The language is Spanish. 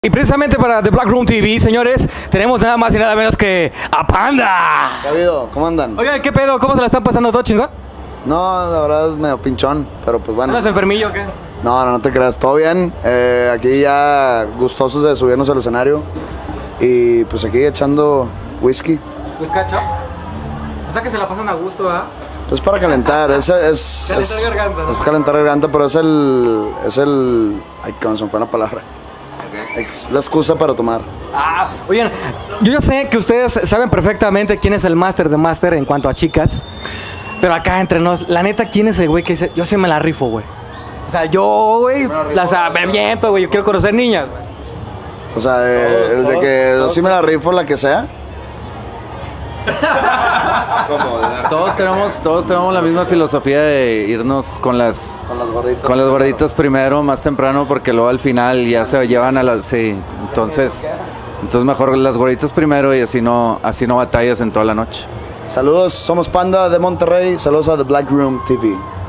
Y precisamente para The Black Room TV, señores, tenemos nada más y nada menos que a Panda. ¿Qué ha habido? ¿Cómo andan? Oigan, ¿qué pedo? ¿Cómo se la están pasando todo chingón? No, la verdad es medio pinchón, pero pues bueno. ¿Andas enfermillo o qué? No, no te creas, todo bien. Aquí ya gustosos de subirnos al escenario. Y pues aquí echando whisky. Pues cacho. O sea que se la pasan a gusto, ¿verdad? Pues para calentar, Calentar garganta, ¿no? es calentar garganta, pero es el... Ay, cómo se me fue la palabra. Es la excusa para tomar. Oigan, yo ya sé que ustedes saben perfectamente quién es el máster de máster en cuanto a chicas. Pero acá entre nos, la neta, ¿quién es el güey que dice, yo sí me la rifo, güey? O sea, yo, güey, la sabe bien, pero güey, yo quiero conocer niñas, güey. O sea, el de que todos. sí me la rifo, la que sea. Todos tenemos la misma filosofía de irnos con las gorditas primero, más temprano, porque luego al final ya se llevan a las... Sí, entonces mejor las gorditas primero y así no batallas en toda la noche. Saludos, somos Panda de Monterrey. Saludos a The Black Room TV.